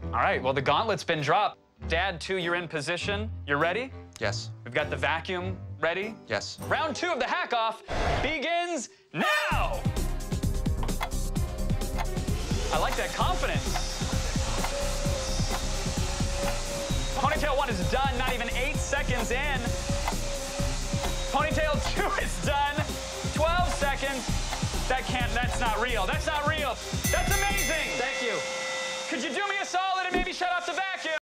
All right, well, the gauntlet's been dropped. Dad 2, you're in position. You're ready? Yes. We've got the vacuum ready. Yes. Round 2 of the hack-off begins now! I like that confidence. Ponytail 1 is done, not even 8 seconds in. Ponytail 2 is done, 12 seconds. That's not real. That's not real. That's amazing. Thank you. Could you do me a solid and maybe shut off the vacuum?